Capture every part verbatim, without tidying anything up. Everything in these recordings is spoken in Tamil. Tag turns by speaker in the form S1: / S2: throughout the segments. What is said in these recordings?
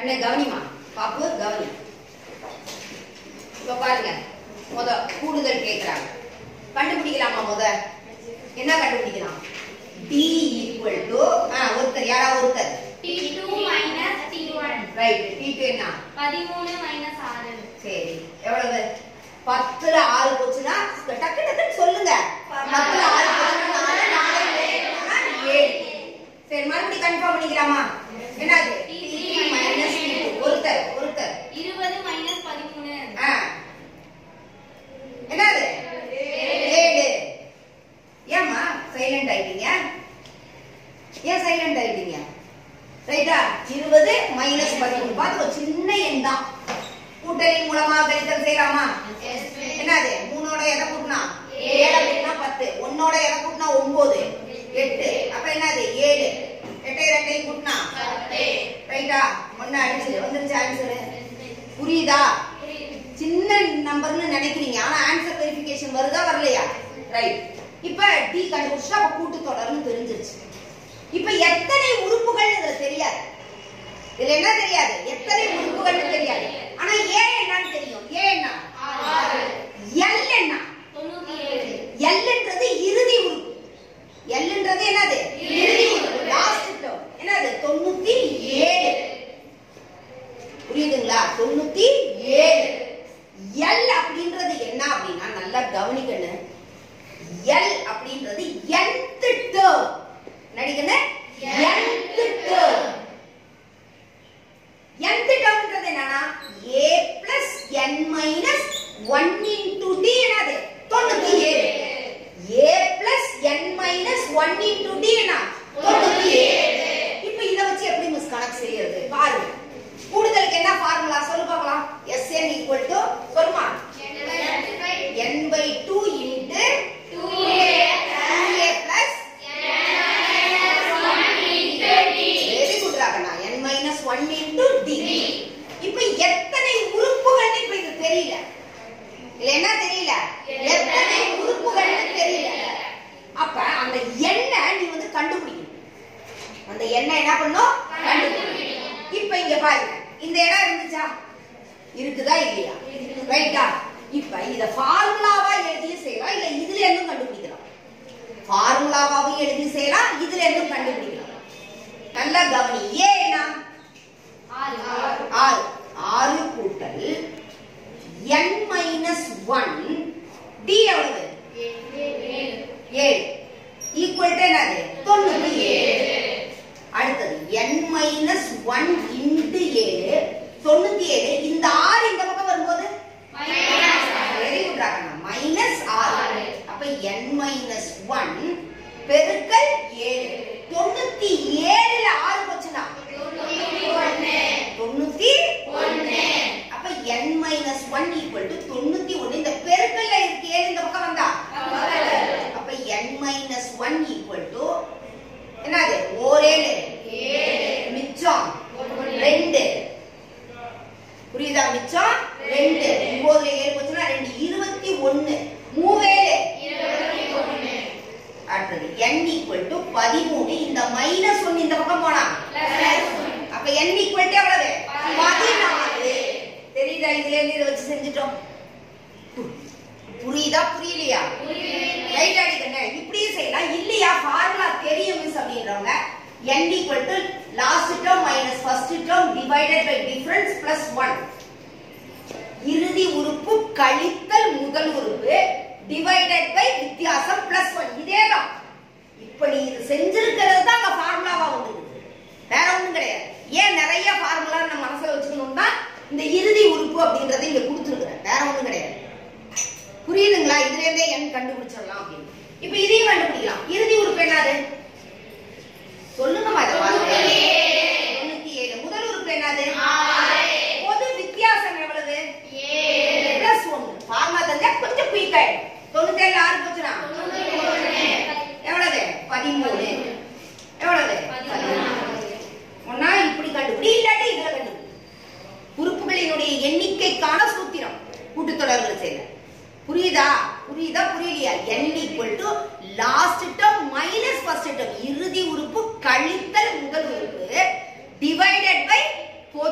S1: அண்ணே கவனிமா பாப்பு கவனி. இப்ப பாருங்க முத கூடுதல் கேக்குறாங்க. கண்டுபிடிக்கலாமா? முத என்ன கண்டுபிடிக்கலாம்? d equal to ஒருத்தர் யாராவது ஒருத்தர்
S2: t two minus t one.
S1: Right. t two என்ன?
S2: பதிமூன்று minus ஆறு.
S1: சரி எவ்வளவு? பத்துல ஆறு போச்சுன்னா டக்கு டக்குன்னு சொல்லுங்க. பத்துல ஆறு போச்சுன்னா நாலு நாலு ஏழு. சரி மறுபடியும் கன்ஃபார்ம் பண்ணிக்கலாமா? என்னது? t three minus t two. ஒருத்தர் ஒருத்தர்
S2: இருபது minus பதிமூன்று.
S1: ஆ என்னது? ஏழு. ஏமா சைலண்ட் ஆயிட்டீங்க? ஏன் சைலண்ட் ஆயிட்டீங்க? ரைட்டா? இருபது மைனஸ் பதிமூணு பார்த்து ஒரு சின்ன எண் தான். கூட்டலின் மூலமா கழித்தல் செய்யலாமா? என்னது? மூணோட எதை கூட்டினா ஏழு கூட்டினா பத்து, ஒன்னோட எதை கூட்டினா ஒன்பது, எட்டு. அப்ப என்னது? ஏழு. எட்டை ரெண்டையும் கூட்டினா ரைட்டா? ஒன்னு அடிச்சு வந்துருச்சு ஆன்சரு. புரியுதா? சின்ன நம்பர்னு நினைக்கிறீங்க, ஆனா ஆன்சர் வெரிஃபிகேஷன் வருதா வரலையா? ரைட். இப்ப டி கண்டுபிடிச்சா அப்ப கூட்டு தொடர்னு தெரிஞ்சிருச்சு. இப்ப எத்தனை உறுப்புகள் இதுல தெரியாது. இதுல என்ன தெரியாது? எத்தனை உறுப்புகள் தெரியாது. ஆனா ஏ என்னன்னு தெரியும். ஏ என்ன? எல் என்ன?
S2: தொண்ணூத்தி ஏழு.
S1: எல்ன்றது இறுதி உறுப்பு. எல்ன்றது என்னது? இறுதி உறுப்பு. லாஸ்ட் டேர்ம் என்னது? தொண்ணூத்தி ஏழு. புரியுதுங்களா? தொண்ணூத்தி ஏழு. எல் அப்படின்றது என்ன அப்படின்னா நல்லா கவனிக்கணும். எல் அப்படின்றது nth டேர்ம். நடிக்கணும் nth டேர்ம். nth டேர்ம்ன்றது என்னன்னா a plus n minus one into d என்னது? தொண்ணூத்தி ஏழு. a plus n minus one into d என்ன? தொண்ணூத்தி ஏழு. இப்போ இத வச்சு எப்படி மிஸ் கணக்கு செய்யறது பாருங்க. கூடுதலுக்கு என்ன ஃபார்முலா சொல்லு பார்க்கலாம். Sn equal to சொல்லுமா? n by two into two a plus very good ராகனா. n minus one into d. இப்போ எத்தனை உறுப்புகள்னு இப்ப இது தெரியல. இல்ல என்ன தெரியல? எத்தனை உறுப்புகள்னு தெரியல. அப்ப அந்த எண்ணை நீ வந்து கண்டுபிடிக்கணும். அந்த எண்ணை என்ன பண்ணணும்? கண்டுபிடிக்கணும். இப்ப இங்க பாருங்க, இந்த இடம் இருந்துச்சா? இருக்குதா இல்லையா? ரைட்டா? இப்ப இத ஃபார்முலாவா எழுதி செய்யலாம், இல்ல இதுல இருந்தும் கண்டுபிடிக்கலாம். ஃபார்முலாவாவும் எழுதி செய்யலாம், இதுல இருந்தும் கண்டுபிடிக்கலாம். நல்லா கவனி. ஏ என்ன?
S2: ஆறு.
S1: ஆறு. ஆறு கூட்டல் n minus one d எவ்வளவு? ஏழு. ஈக்குவல் டு என்னது? தொண்ணூத்தி ஏழு. அடுத்தது n minus one into ஏழு தொண்ணூத்தி ஏழு. இந்த ஆறு இந்த பக்கம் வரும்போது வெரி குட் ராகனா. மைனஸ் ஆறு. அப்ப n minus one பெருக்கல் ஏழு. தொண்ணூத்தி ஏழுல ஆறு போச்சுனா தொண்ணூத்தி ஒன்று. அப்ப n minus one equal to தொண்ணூத்தி ஒன்று. இந்த பெருக்கல்ல இருக்கு ஏழு இந்த பக்கம் வந்தா அப்ப n minus one equal to என்னது? ஓரேழு மிச்சம் ரெண்டு. புரியுதா? மிச்சம் ரெண்டு. ஒன்பதுல ஏழு போச்சுன்னா ரெண்டு. இருபத்தி ஒன்னு. மூவேழு அடுத்தது n equal to பதிமூணு. இந்த மைனஸ் ஒன்னு இந்த பக்கம் போனா அப்ப n equal to எவ்வளவு? பதினாலு. தெரியுதா? இதுல இருந்து இத வச்சு செஞ்சிட்டோம். புரியுதா? புரியலையா? ரைட் அடிக்கண்ணே. இப்படியே செய்யலாம். இல்லையா ஃபார்முலா தெரியும் மிஸ் அப்படின்றவங்க n equal to last term minus first term divided by difference plus one. இறுதி உறுப்பு கழித்தல் முதல் உறுப்பு divided by வித்தியாசம் plus one. இதேதான். இப்ப நீ இது செஞ்சிருக்கிறது தான் அங்க ஃபார்முலாவா வந்துருக்கு. வேற ஒண்ணும் கிடையாது. ஏன் நிறைய ஃபார்முலா நம்ம மனசுல வச்சுக்கணும்னா இந்த இறுதி உறுப்பு அப்படின்றதை இங்க கொடுத்துருக்கிறேன். வேற ஒண்ணும் கிடையாது. புரியுதுங்களா? இதுல இருந்தே n கண்டுபிடிச்சிடலாம் அப்படின்னு. இப்ப இதையும் கண்டுபிடிக்கலாம். இறுதி உறுப்பு என்னது? சொல்லுங்கம்மா. தொண்ணூத்தி ஏழு. முதல் உறுப்பு என்னது? பொது வித்தியாசம் எவ்வளவு? பிளஸ் ஒன்னு. ஃபார்முலா தெரிஞ்சா கொஞ்சம் குயிக் ஆயிடும். தொண்ணூத்தி ஏழு ஆறு போச்சுனா எவ்வளவு? பதிமூணு. எவ்வளவு? ஒன்னா இப்படி கண்டுபிடி, இல்லாட்டி இதுல கண்டுபிடி. உறுப்புகளினுடைய எண்ணிக்கைக்கான சூத்திரம் கூட்டுத்தொடர்கள் செய்யல. புரியுதா? புரியுதா? புரியலையா? n equal to last term minus first term. இறுதி உறுப்பு கழித்தல் முதல் உறுப்பு divided by பொது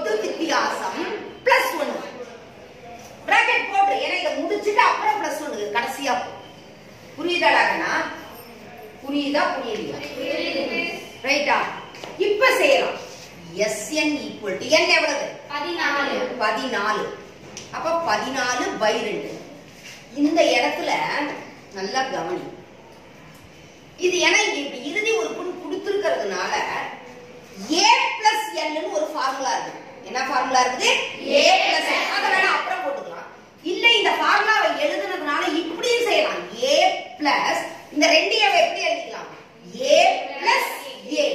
S1: வித்தியாசம் பிளஸ் ஒன்னு. பிராக்கெட் போட்டு ஏன்னா இதை முடிச்சுட்டு அப்புறம் பிளஸ் ஒன்னு கடைசியா. புரியுதாடாங்கண்ணா? புரியுதா புரியுதா? ரைட்டா? இப்ப செய்யலாம். Sn equal to n எவ்வளவு?
S2: பதினாலு.
S1: பதினாலு. அப்ப பதினாலு பை ரெண்டு. இந்த இடத்துல நல்லா கவனி. இது ஏன்னா இப்படி இறுதி உறுப்புன்னு கொடுத்திருக்கிறதுனால a plus n ன்னு ஒரு ஃபார்முலா இருக்கு. என்ன ஃபார்முலா இருக்குது? a plus n. அத வேணா அப்புறம் போட்டுக்கலாம். இல்ல இந்த ஃபார்முலாவை எழுதுனதுனால இப்படியும் செய்யலாம். a plus இந்த ரெண்டு a எப்படி எழுதிக்கலாம்? a plus a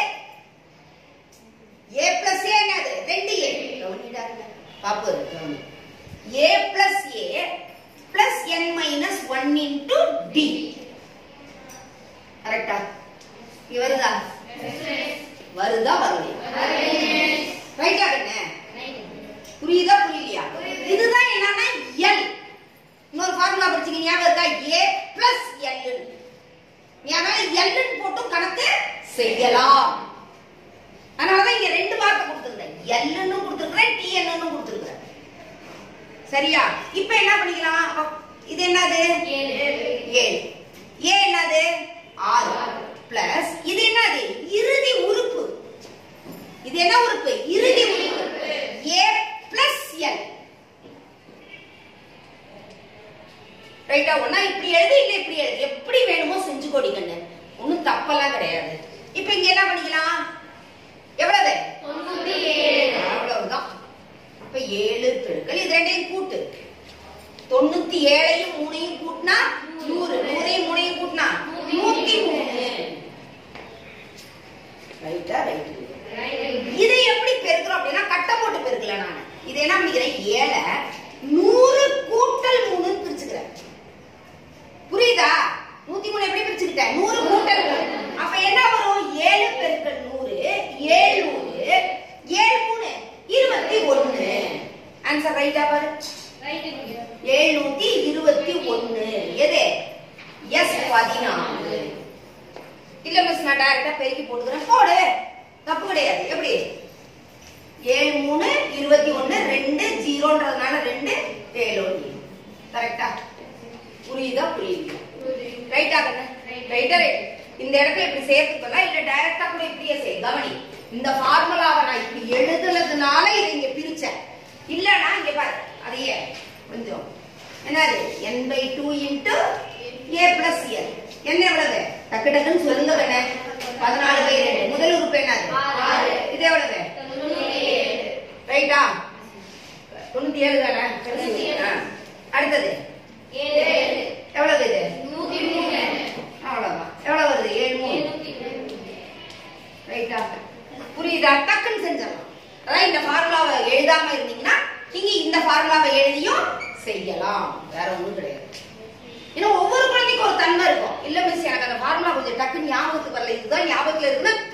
S1: a plus a என்னது? ரெண்டு a. கவனிடாங்க. பாப்பு கவனி. a plus a plus n minus one into d. கரெக்ட்டா? இது வருதா? வருதா வரலையா? ரைட்டா என்ன? புரியுதா புரியலையா? இதுதான் என்னன்னா l. இன்னொரு ஃபார்முலா படிச்சீங்க ஞாபகம் இருக்கா? a plus l. ஞாபகம் l ன்னு போட்டு கணக்கு செய்யலாம். அதனாலதான் இங்க ரெண்டு வார்த்தை கொடுத்திருக்கேன். l ன்னு கொடுத்திருக்கேன், t n ன்னு கொடுத்திருக்கேன். சரியா? இப்போ என்ன பண்ணிக்கலாம்? இது என்னது? ஏழு. ஏழு. a என்னது? ஆறு. பிளஸ் இது என்னது? இறுதி உறுப்பு. இது என்ன உறுப்பு? இறுதி உறுப்பு. a plus l. ரைட்டா? ஒண்ணா இப்படி எழுது இல்ல இப்படி எழுது. எப்படி வேணுமோ செஞ்சு கொடிக்கண்ணு. ஒண்ணும் தப்பெல்லாம் கிடையாது. இப்போ இங்க என்ன பண்ணிக்கலாம்? எவ்வளவு?
S2: தொண்ணூத்தி ஏழு.
S1: அவ்வளவுதான். அப்ப ஏழு பெருக்கல் இது ரெண்டையும் கூட்டு. தொண்ணூத்தி ஏழையும் மூணையும் கூட்டினா நூறு. நூறையும் மூணையும் கூட்டினா நூத்தி மூணு. ரைட்டா? ரைட். இதை எப்படி பெருக்கிறோம் அப்படின்னா கட்ட போட்டு பெருக்கல நான். இதை என்ன பண்ணிக்கிறேன்? ஏழை நூறு கூட்டல் மூணு பிரிச்சுக்கிறேன். புரியுதா? நூத்தி மூணு எப்படி பிரிச்சுக்கிட்டேன்? நூறு கூட்டல் மூணு. அப்ப என்ன வரும்? ஏழு பெருக்கல் நூறு ஏழு நூறு ஏழு மூணு இருபத்தி ஒன்னு. ஆன்சர் ரைட்டா பாரு? எழுநூத்தி இருபத்தி ஒன்னு. எது? எஸ் பதினாலு. இல்ல மிஸ் நான் டைரக்டா பெருக்கி போட்டுக்கிறேன். போடு, தப்பு கிடையாது. எப்படி? ஏழு மூணு இருபத்தி ஒன்னு ரெண்டு ஜீரோன்றதுனால ரெண்டு ஏழு ஒன்று. கரெக்டா? புரியுதா புரியுது? ரைட்டா கண்ணு? ரைட்டா? ரைட். இந்த இடத்துல இப்படி சேர்த்துக்கலாம். இல்ல டைரக்டா கூட இப்படியே செய். கவனி, இந்த ஃபார்முலாவை நான் இப்படி எழுதுனதுனால இதை இங்க பிரிச்சேன். இல்லனா இங்க பாரு அதையே கொஞ்சம் என்னது n by two into a plus l. என்ன எவ்வளவு? டக்கு டக்குன்னு சொல்லுங்க வேணே. பதினாலு by ரெண்டு. முதல் உறுப்பு என்னது? ஆறு. இது எவ்வளவு? தொண்ணூத்தி ஏழு. ரைட்டா? தொண்ணூத்தி ஏழு தானே? அடுத்தது ஏழு. எவ்வளவு இது? நூத்தி மூணு. அவ்வளவுதான். எவ்வளவு வருது? ஏழு மூணு. ரைட்டா? புரியுதா? டக்குன்னு செஞ்சிடலாம். அதான் இந்த ஃபார்முலாவை எழுதாம இருந்தீங்கன்னா நீங்க இந்த ஃபார்முலாவை எழுதியும் செய்யலாம். வேற ஒண்ணும் கிடையாது. ஏன்னா ஒவ்வொரு குழந்தைக்கும் ஒரு தன்மை இருக்கும். இல்ல மிஸ் எனக்கு அந்த ஃபார்முலா கொஞ்சம் டக்குன்னு ஞாபகத்துக்கு வரல, இதுதான் ஞாபகத்துல இருக்குன்னா